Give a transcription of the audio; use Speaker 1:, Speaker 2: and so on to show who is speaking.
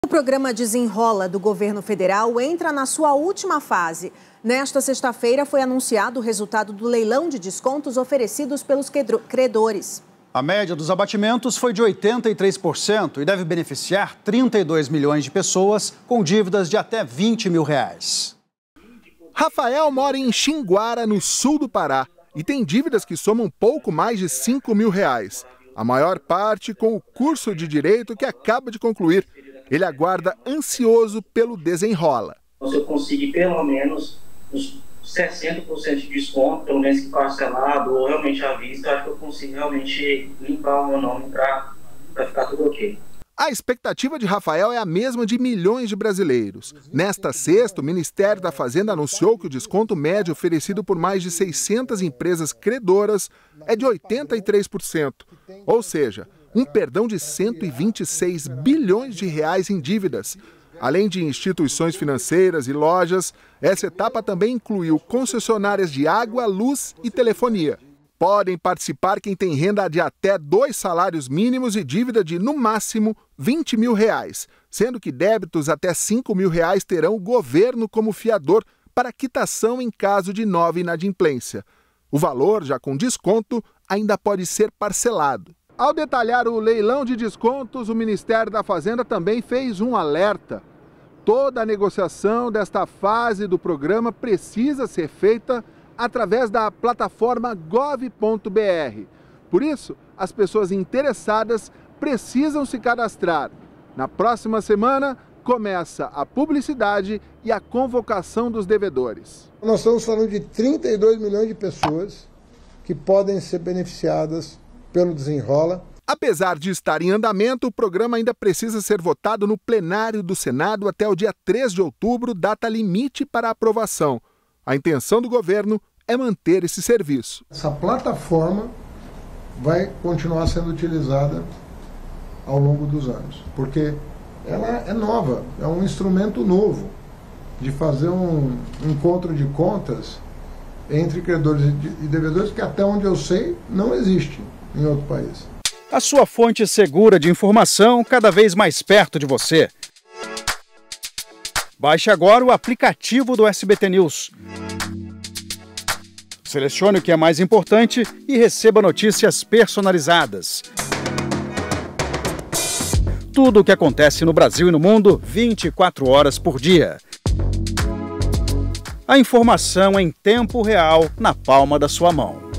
Speaker 1: O programa Desenrola do governo federal entra na sua última fase. Nesta sexta-feira foi anunciado o resultado do leilão de descontos oferecidos pelos credores.
Speaker 2: A média dos abatimentos foi de 83% e deve beneficiar 32 milhões de pessoas com dívidas de até R$20 mil.
Speaker 3: Rafael mora em Xinguara, no sul do Pará, e tem dívidas que somam pouco mais de R$5 mil. A maior parte com o curso de Direito que acaba de concluir. Ele aguarda ansioso pelo Desenrola.
Speaker 4: Se eu conseguir pelo menos uns 60% de desconto, pelo menos que parcelado ou realmente à vista, acho que eu consigo realmente limpar o meu nome para ficar tudo ok.
Speaker 3: A expectativa de Rafael é a mesma de milhões de brasileiros. Nesta sexta, o Ministério da Fazenda anunciou que o desconto médio oferecido por mais de 600 empresas credoras é de 83%. Ou seja, um perdão de 126 bilhões de reais em dívidas. Além de instituições financeiras e lojas, essa etapa também incluiu concessionárias de água, luz e telefonia. Podem participar quem tem renda de até 2 salários mínimos e dívida de, no máximo, R$20 mil, sendo que débitos até R$5 mil terão o governo como fiador para quitação em caso de nova inadimplência. O valor, já com desconto, ainda pode ser parcelado. Ao detalhar o leilão de descontos, o Ministério da Fazenda também fez um alerta. Toda a negociação desta fase do programa precisa ser feita através da plataforma gov.br. Por isso, as pessoas interessadas precisam se cadastrar. Na próxima semana, começa a publicidade e a convocação dos devedores.
Speaker 5: Nós estamos falando de 32 milhões de pessoas que podem ser beneficiadas pelo Desenrola.
Speaker 3: Apesar de estar em andamento, o programa ainda precisa ser votado no plenário do Senado até o dia 3 de outubro, data limite para aprovação. A intenção do governo é manter esse serviço.
Speaker 5: Essa plataforma vai continuar sendo utilizada ao longo dos anos, porque ela é nova, é um instrumento novo de fazer um encontro de contas entre credores e devedores que, até onde eu sei, não existe em outro país.
Speaker 2: A sua fonte segura de informação cada vez mais perto de você. Baixe agora o aplicativo do SBT News. Selecione o que é mais importante e receba notícias personalizadas. Tudo o que acontece no Brasil e no mundo, 24 horas por dia. A informação em tempo real, na palma da sua mão.